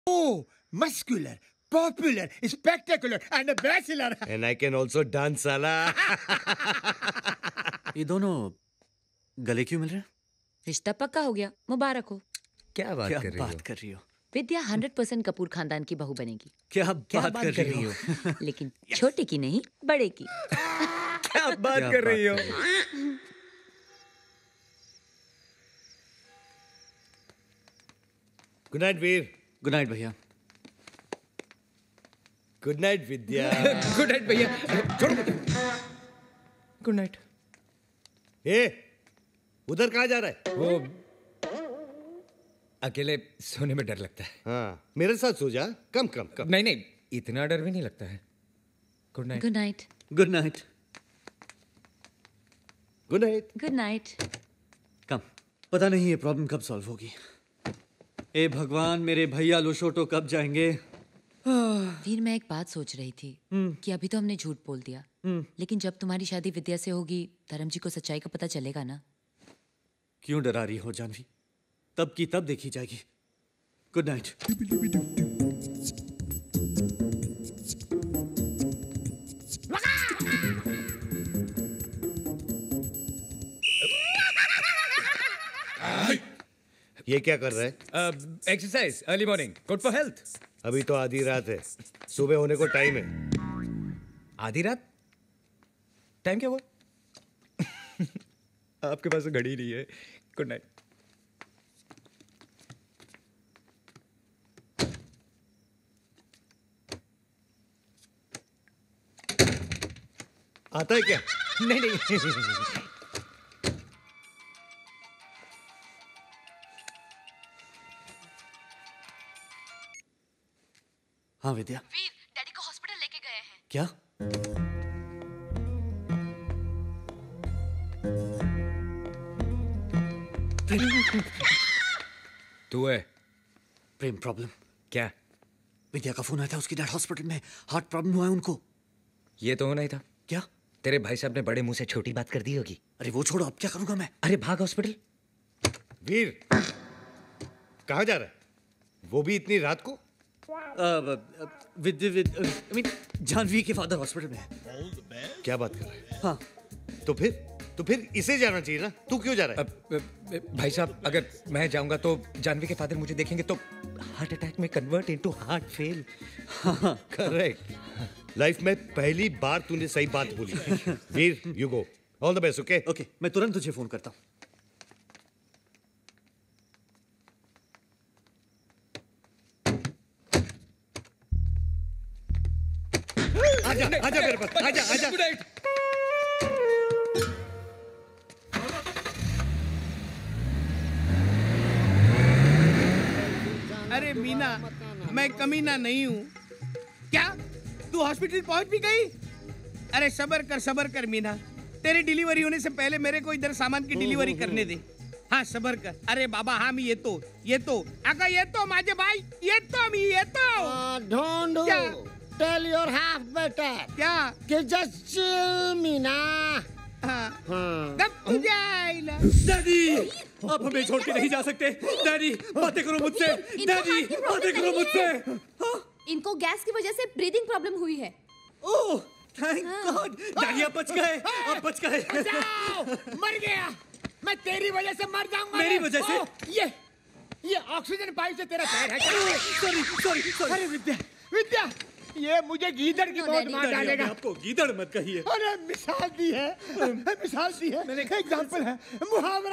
Oh, muscular, popular, spectacular, and a bachelor. And I can also dance, साला. ये दोनों गले क्यों मिल रहे हैं? रिश्ता पक्का हो गया, मुबारक हो। क्या बात कर रही हो? विद्या 100% कपूर खानदान की बहू बनेगी। क्या बात कर रही हो? लेकिन छोटे की नहीं, बड़े की। क्या बात कर रही हो? Good night Veer. Good night भैया। Good night Vidya. Good night भैया। Good night. ए, उधर कहाँ जा रहा है? वो अकेले सोने में डर लगता है। हाँ, मेरे साथ सो जा। कम। नहीं, इतना डर भी नहीं लगता है। Good night. Good night. Good night. Good night. Good night. कम। पता नहीं ये प्रॉब्लम कब सॉल्व होगी। ए भगवान, मेरे भैया लोशोटो कब जाएंगे? वीर, मैं एक बात सोच रही थी कि अभी तो हमने झूठ बोल दिया, लेकिन जब तुम्हारी शादी विद्या से होगी, धर्म जी को सच्चाई का पता चलेगा ना। क्यों डरा रही हो जानवी? तब की तब देखी जाएगी। Good night. ये क्या कर रहा है? Exercise, early morning, good for health. अभी तो आधी रात है, सुबह होने को टाइम है। आधी रात? टाइम क्या हुआ? आपके पास तो घड़ी नहीं है। Good night. आता है क्या? नहीं। हाँ विद्या। वीर, डैडी को हॉस्पिटल लेके गए हैं। क्या? तू है? प्रेम प्रॉब्लम। क्या? विद्या का फोन आया था, उसकी डैड हॉस्पिटल में, हार्ट प्रॉब्लम हुआ है उनको। ये तो होना ही था। क्या? तेरे भाई साहब ने बड़े मुंह से छोटी बात कर दी होगी। अरे वो छोड़ो, अब क्या करूंगा मैं? अरे भाग हॉस्पिटल। वीर, कहाँ जा रहा है? वो भी इतनी रात को? जानवी के फादर हॉस्पिटल में है। क्या बात कर रहा है? हाँ। तो फिर इसे जाना चाहिए ना। तू क्यों जा रहा है? भाई साहब, अगर मैं जाऊंगा तो जानवी के फादर मुझे देखेंगे तो हार्ट अटैक में convert into heart fail. Correct. Life में पहली बार तूने सही बात बोली। Veer, you go. All the best. Okay okay, मैं तुरंत तुझे फोन करता हूँ। आजा मेरे पास। आजा। Good night. अरे मीना, मैं कमीना नहीं हूँ क्या? तू हॉस्पिटल पहुंच भी गई? अरे सबर कर मीना, तेरी डिलीवरी होने से पहले मेरे को इधर सामान की डिलीवरी करने दे। हाँ सबर कर। अरे बाबा, हाँ मी येतो अगं येतो माझे भाई, मी येतो। ढोंढू, क्या? टेल योर हाफ बेटर क्या? कि जस्ट चिल मीना। हाँ। कब तुझे आइला? डैडी, आप हमें छोड़ के नहीं जा सकते। डैडी, बातें करो मुझसे। डैडी, बातें करो मुझसे। इनको गैस की वजह से ब्रीदिंग प्रॉब्लम हुई है। ओह, थैंक गॉड। डैडी, आप बच गए। मर गया। मैं तेरी वजह से मर जाऊंगा। मेरी वजह से? ये ऑक्सीजन पाइप से तेरा पैर है। सॉरी। अरे विद्या, ये मुझे गीदड़ की मौत मार डालेगा। आपको गीदड़ मत कहिए। अरे मिसाल दी है। मैंने एग्जाम्पल है, मुहावरा।